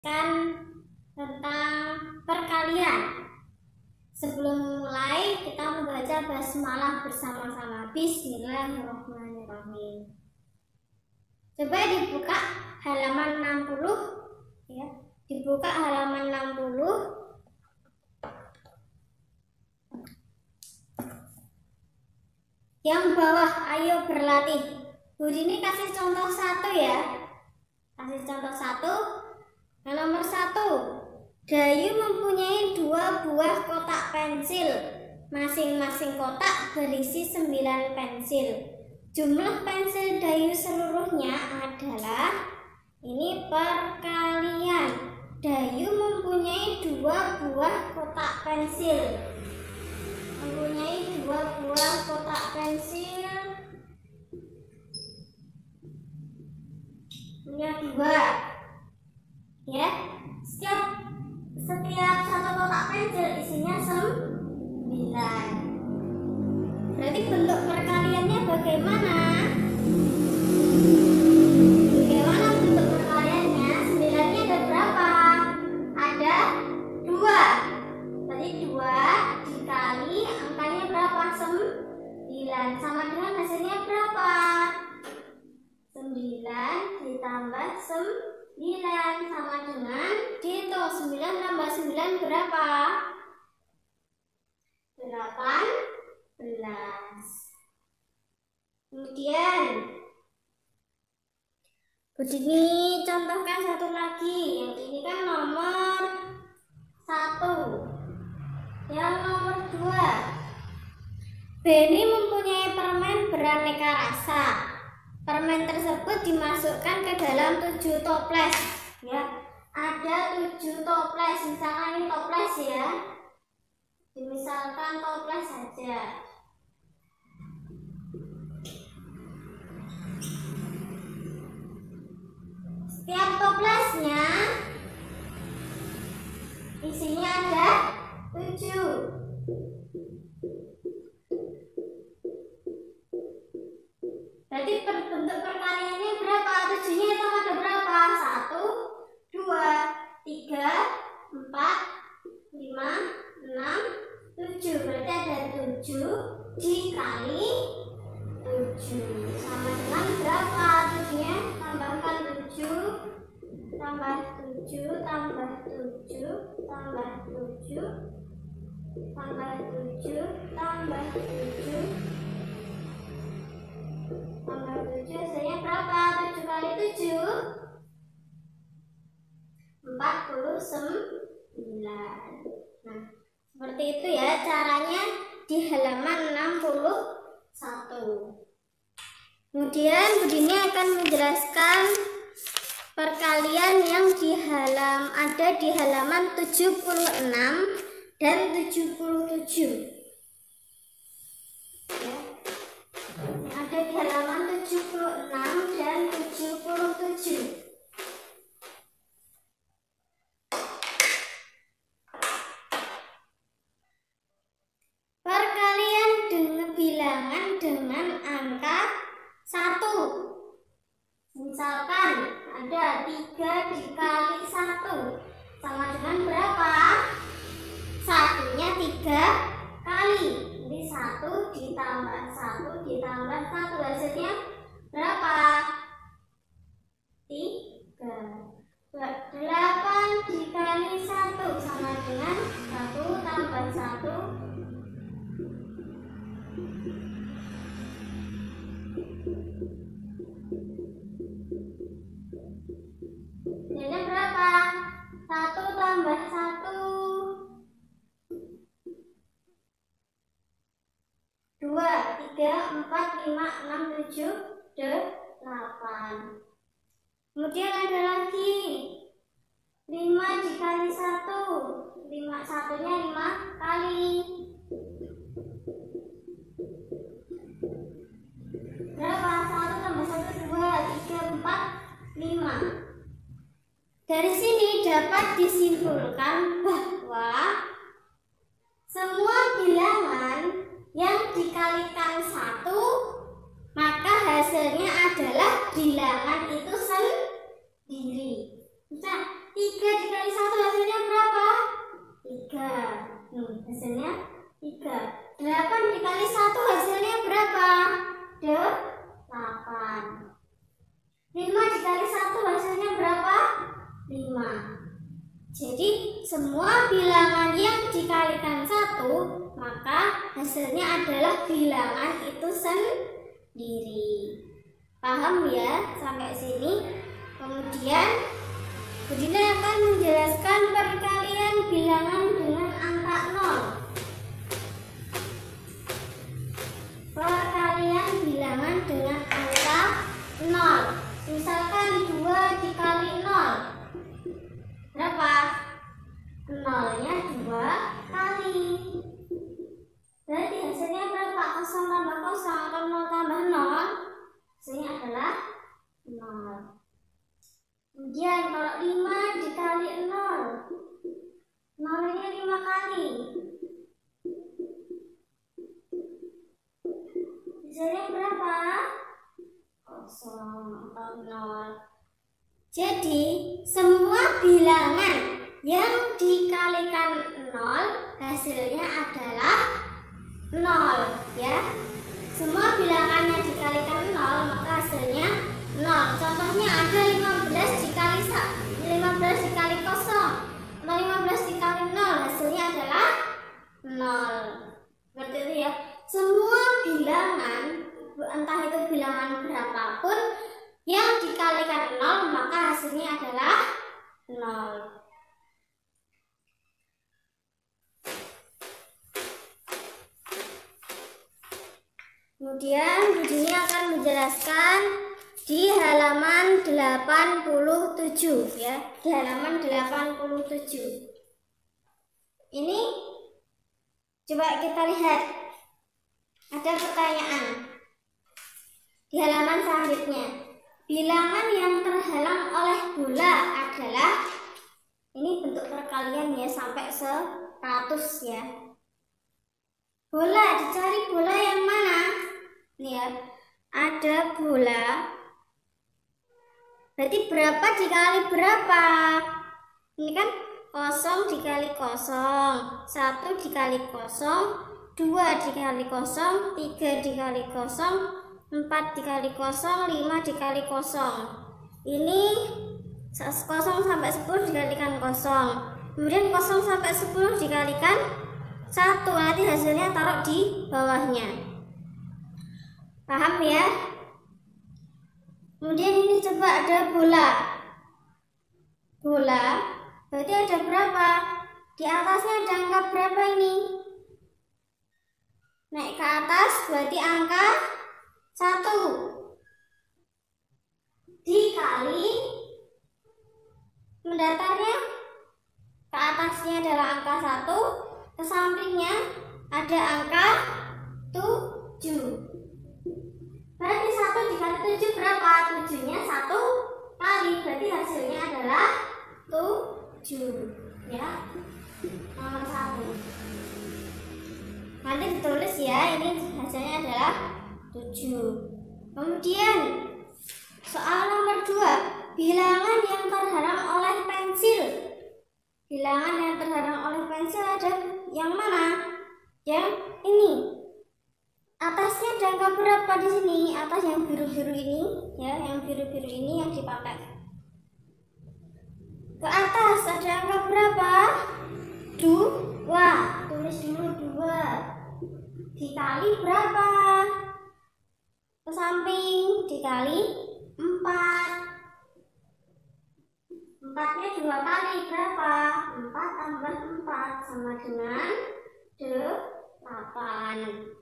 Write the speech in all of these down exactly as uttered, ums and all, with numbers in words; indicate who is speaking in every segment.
Speaker 1: tentang perkalian. Sebelum mulai, kita membaca basmalah bersama-sama. Bismillahirrahmanirrahim. Coba dibuka halaman enam puluh ya. Dibuka halaman enam puluh. Yang bawah, ayo berlatih. Bu Dini kasih contoh satu ya. Kasih contoh satu. Yang nomor satu, Dayu mempunyai dua buah kotak pensil. Masing-masing kotak berisi sembilan pensil. Jumlah pensil Dayu seluruhnya adalah, ini perkalian. Dayu mempunyai dua buah kotak pensil. Mempunyai dua buah kotak pensil. Punya dua. Ya, setiap setiap satu kotak pensil isinya sembilan. Berarti bentuk perkaliannya bagaimana? Bagaimana bentuk perkaliannya? Sembilannya ada berapa? Ada dua. Berarti dua dikali angkanya berapa? Sembilan. Sama dengan hasilnya berapa? Sembilan ditambah sembilan sama dengan dihitung sembilan tambah sembilan berapa? Delapan belas. Kemudian Bu Dini contohkan satu lagi. Yang ini kan nomor satu. Yang nomor dua, Benny mempunyai permen beraneka rasa. Permen tersebut dimasukkan ke dalam tujuh toples, ya. Ada tujuh toples, misalkan ini toples ya. Misalkan toples saja. Setiap toplesnya isinya ada tujuh. Berarti bentuk perkaliannya berapa? Tujuhnya itu ada berapa? Satu, dua, tiga, empat, lima, enam, tujuh. Berarti ada tujuh dikali tujuh. Sama dengan berapa? Tujuhnya tambahkan tujuh, tambah tujuh, tambah tujuh, tambah tujuh, tambah tujuh, tambah tujuh. Tambah tujuh, hasilnya berapa? tujuh kali tujuh? empat puluh sembilan. Nah, seperti itu ya caranya di halaman enam puluh satu. Kemudian Bu Dini akan menjelaskan perkalian yang di halam ada di halaman tujuh puluh enam dan tujuh puluh tujuh. Ya. Ada di halaman tujuh puluh enam dan tujuh puluh tujuh. Perkalian dengan bilangan dengan angka satu. Misalkan ada tiga dikali satu sama dengan berapa? Satunya tiga kali. Jadi satu ditambah satu ditambah satu, hasilnya berapa? Tiga. Delapan dikali satu sama dengan satu tambah satu. Hasilnya berapa? Satu tambah satu. Dua, tiga, empat, lima, enam, tujuh, delapan. Kemudian ada lagi lima dikali satu. Lima, satunya lima kali. Berapa? Satu tambah satu, dua, tiga, empat, lima. Dari sini dapat disimpulkan bahwa semua bilangan yang dikalikan satu, maka hasilnya adalah bilangan itu sendiri. Nah, tiga dikali satu hasilnya berapa? tiga. Hmm, hasilnya tiga. delapan dikali satu hasilnya berapa? delapan. lima dikali satu hasilnya berapa? lima. Jadi semua bilangan yang dikalikan satu, maka hasilnya adalah bilangan itu sendiri. Paham ya sampai sini? Kemudian Budina akan menjelaskan perkalian bilangan dengan angka nol. Perkalian bilangan dengan angka nol. Misalkan dua dikali nol. Berapa? Nolnya dua kali. Berarti hasilnya berapa? Kosong tambah kosong atau nol tambah nol? Hasilnya adalah nol. Kemudian kalau lima dikali nol, nolnya lima kali. Hasilnya berapa? Kosong atau nol. Jadi semua bilangan yang dikalikan nol hasilnya adalah nol ya. Semua bilangan yang dikalikan nol maka hasilnya nol. Contohnya ada lima belas dikali lima belas dikali kosong atau lima belas dikali nol hasilnya adalah nol. Seperti itu ya. Semua bilangan entah itu bilangan berapapun yang dikalikan nol maka hasilnya adalah nol. Kemudian Budini akan menjelaskan di halaman delapan puluh tujuh ya, di halaman delapan puluh tujuh. Ini coba kita lihat. Ada pertanyaan di halaman selanjutnya. Bilangan yang terhalang oleh bola adalah, ini bentuk perkalian ya sampai seratus ya. Bola, dicari bola yang mana? Nih ya, ada bola. Berarti berapa dikali berapa? Ini kan kosong dikali kosong, satu dikali kosong, dua dikali kosong, tiga dikali kosong, empat dikali kosong, lima dikali kosong. Ini kosong sampai sepuluh dikalikan kosong. Kemudian kosong sampai sepuluh dikalikan satu. Nanti hasilnya taruh di bawahnya. Paham ya? Kemudian ini coba ada bola. Bola berarti ada berapa? Di atasnya ada angka berapa ini? Naik ke atas berarti angka satu dikali mendatarnya ke atasnya adalah angka satu, ke sampingnya ada angka tujuh. Berarti satu dikali tujuh berapa? tujuh-nya satu kali, berarti hasilnya adalah tujuh ya. Nomor satu. Nanti ditulis ya, ini hasilnya adalah tujuh. Kemudian soal nomor dua, bilangan yang terhalang oleh pensil. Bilangan yang terhalang oleh pensil ada yang mana? Yang ini. Atasnya ada angka berapa di sini? Atas yang biru-biru ini, ya, yang biru-biru ini yang dipakai. Ke atas ada angka berapa? Dua. Tulis dulu dua. Dikali berapa? Ke samping dikali empat. Empatnya dua kali berapa? Empat tambah empat sama dengan delapan.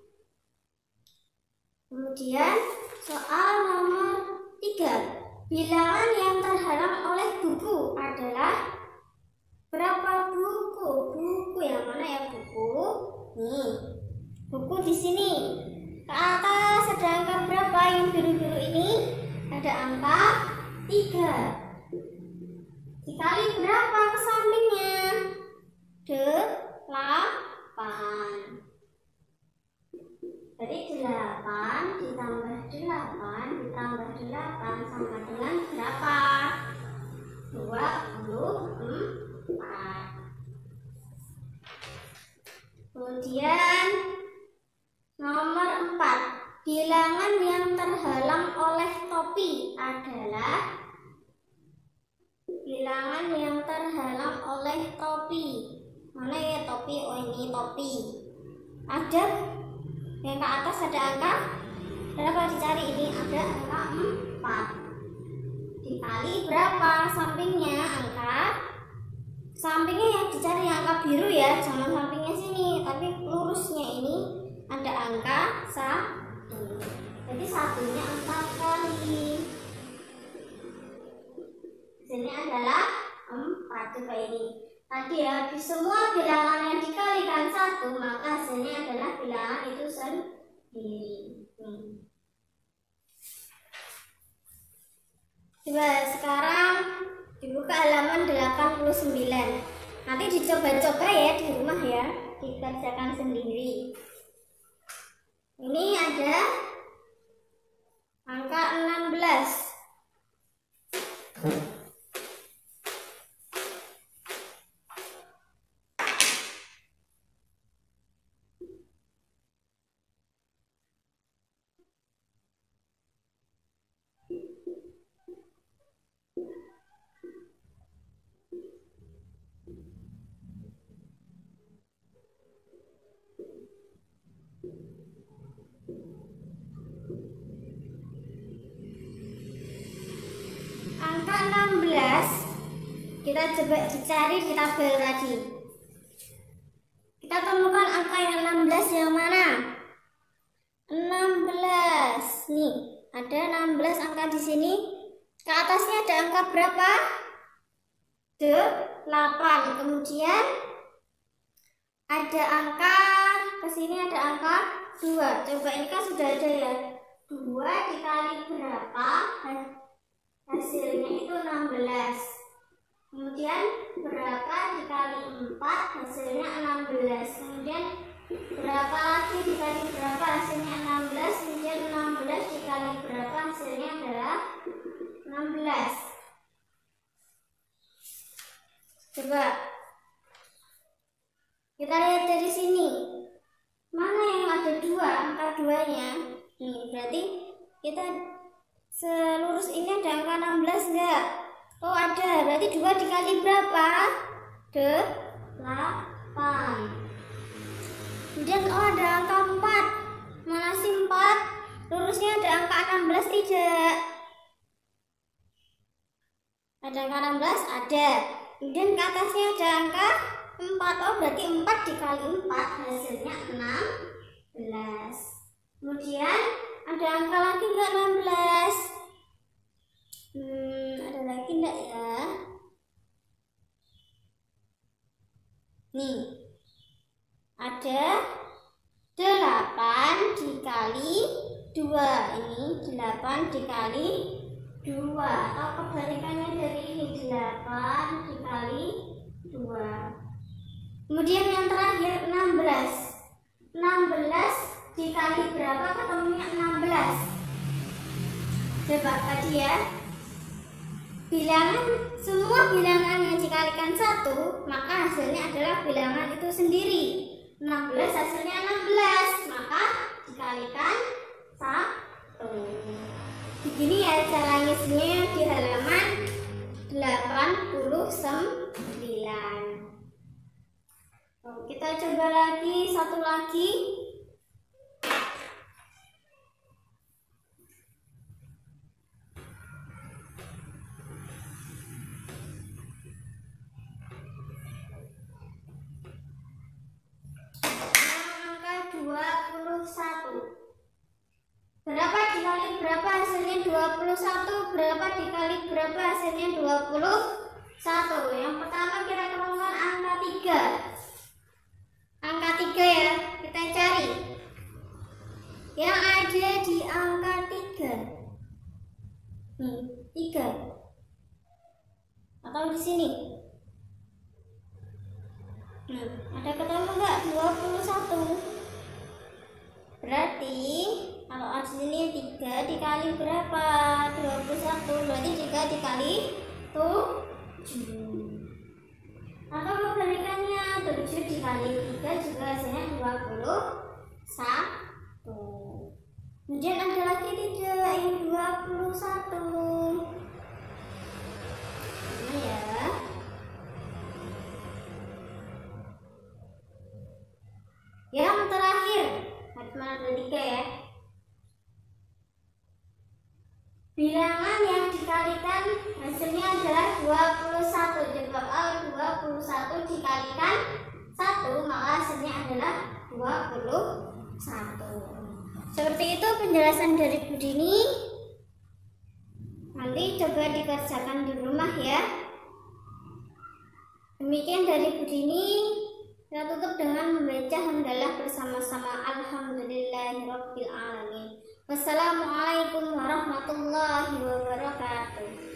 Speaker 1: Kemudian soal nomor tiga, bilangan yang terhalang oleh buku adalah berapa buku? Buku yang mana ya buku? Nih, buku di sini. Ke atas ada angka berapa? Yang biru-biru ini ada angka tiga. Dikali berapa ke sampingnya? Delapan. Jadi delapan ditambah delapan ditambah delapan sama dengan berapa? dua puluh Kemudian nomor empat, bilangan yang terhalang oleh topi adalah bilangan yang terhalang oleh topi. Mana ya topi? Oh ini topi. Ada yang ke atas ada angka berapa, dicari ini ada angka empat. Dikali berapa sampingnya, angka sampingnya yang dicari angka biru ya, jangan sampingnya sini, tapi lurusnya ini ada angka satu. Jadi satunya empat kali. Sini adalah empat. Coba ini. Tadi ya, di semua bilangan yang dikalikan satu, maka hasilnya adalah bilangan itu sendiri. Hmm. Coba sekarang dibuka halaman delapan puluh sembilan. Nanti dicoba-coba ya di rumah ya, dikerjakan sendiri. Ini ada angka enam belas. Angka enam belas kita coba dicari di tabel tadi. Kita temukan angka yang enam belas yang mana? enam belas. Nih, ada enam belas angka di sini. Ke atasnya ada angka berapa? delapan. Kemudian ada angka, ke sini ada angka dua. Coba ini kan sudah ada ya. dua dikali berapa? Hasilnya itu enam belas. Kemudian berapa dikali empat, hasilnya enam belas. Kemudian berapa lagi dikali berapa, hasilnya enam belas. Kemudian enam belas dikali berapa, hasilnya adalah enam belas. Coba kita lihat dari sini. Mana yang ada dua, angka duanya? Nih, berarti kita selurus ini ada angka enam belas enggak? Oh ada, berarti dua dikali berapa? delapan. Kemudian oh ada angka empat. Mana sih empat? Lurusnya ada angka enam belas tidak? Ada angka enam belas? Ada. Kemudian ke atasnya ada angka empat. Oh berarti empat dikali empat hasilnya enam belas. Kemudian ada angka lagi enggak enam belas? Hmm, ada lagi enggak ya? Nih. Ada delapan dikali dua. Ini delapan dikali dua. Atau kebalikannya dari ini delapan dikali dua. Kemudian yang terakhir enam belas. enam belas dikali berapa ketemunya enam belas? Coba tadi ya. Bilangan, semua bilangan yang dikalikan satu, maka hasilnya adalah bilangan itu sendiri. enam belas hasilnya enam belas, maka dikalikan satu. Begini ya cara ngisinya di halaman delapan puluh sembilan. Kita coba lagi, satu lagi. Berapa dikali berapa hasilnya dua puluh satu? Berapa dikali berapa hasilnya dua puluh satu? Yang pertama kita temukan angka tiga. Angka tiga ya, kita cari. Yang ada di angka tiga. Nih, tiga. Atau di sini. Nah, ada ketemu enggak dua puluh satu? Berarti kalau di sini tiga dikali berapa? dua puluh satu. Berarti tiga dikali tujuh. Atau kebalikannya tujuh tujuh dikali tiga juga hasilnya dua puluh satu. Kemudian ada lagi tidak yang dua puluh satu. Ini ya. Yang terakhir, matematika tiga ya. Bilangan yang dikalikan hasilnya adalah dua puluh satu. Jawab A, dua puluh satu dikalikan satu, maka hasilnya adalah dua puluh satu. Seperti itu penjelasan dari Bu Dini. Nanti coba dikerjakan di rumah ya. Demikian dari Bu Dini. Kita tutup dengan membaca hamdalah bersama-sama. Alhamdulillahirabbil alamin. Wassalamualaikum warahmatullahi wabarakatuh.